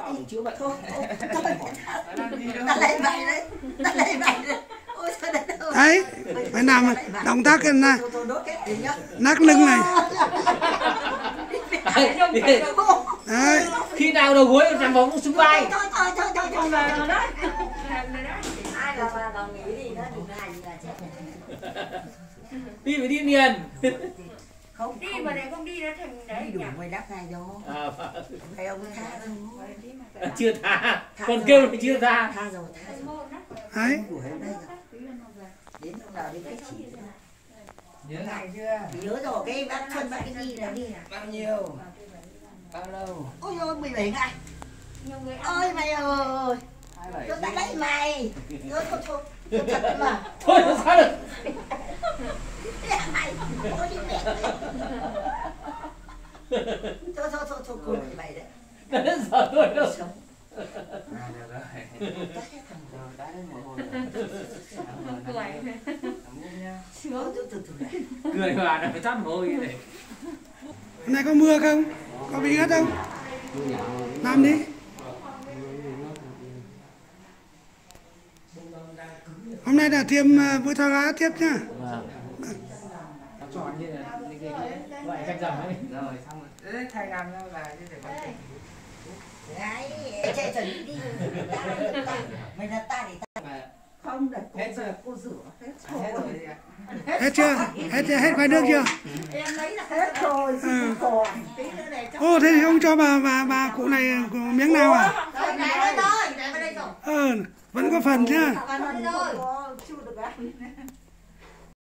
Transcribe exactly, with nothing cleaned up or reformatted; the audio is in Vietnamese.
chữa bệnh thôi. Ta lấy vậy đấy, ta lấy vậy đấy. Ôi sao đấy đâu. Đấy, phải làm động tác cái này. Nắc lưng này. Đấy. Khi nào đầu gối nằm bóng xuống vai. Thôi thôi thôi thôi thôi Về rồi đó. ai mà mà mà nghĩ gì đó đừng hành là chết. Đi phải đi liền. Không Đi mà để không đi nó thành đấy đi đủ nhỉ. mười lăm ngày rồi. À, Thầy ông tha à, chưa tha, còn kêu thì chưa tha. Tha rồi, tha rồi. Đấy. Đuổi hôm nay rồi. Đến hôm nào đến cái chỉ nữa. Nhớ lại chưa? Nhớ rồi, cái bác Xuân bác cái đi là đi à? Bao nhiêu? Bao lâu? Ôi ôi mười bảy ngày. Ôi mày ơi. Tôi đã lấy mày. Thôi thôi thôi. Tôi thật mà. Thôi nó sao được. Mẹ mày. Ôi đi mẹ. Thôi thôi thôi thôi cô mười bảy đấy. Đến giờ tôi đâu. À được rồi. Rồi đã đến mùa hôi rồi. Sướng. Từ từ từ. Cười mà nó phải tắt môi này. Hôm nay có mưa không? Có bị ướt không? Làm đi. Hôm nay là tiêm mũi thuốc lá tiếp nhá. Nó tròn như là loại canh rằm ấy. Rồi xong rồi. Đấy thầy làm ra là như thế con tỉnh. Đấy, chạy chuẩn bị đi. Mày là ta để ta. Không để cô giờ cô rửa hết rồi. Hết rồi đi ạ. Hết chưa? Hết hết khoai nước chưa? Em lấy là hết rồi, xin còn tí nữa để cho. Ô thế thì ông cho bà bà bà cụ này miếng nào à? Thôi, để đây thôi, để vào đây rồi. Ờ, vẫn có phần chứ. Phần thôi.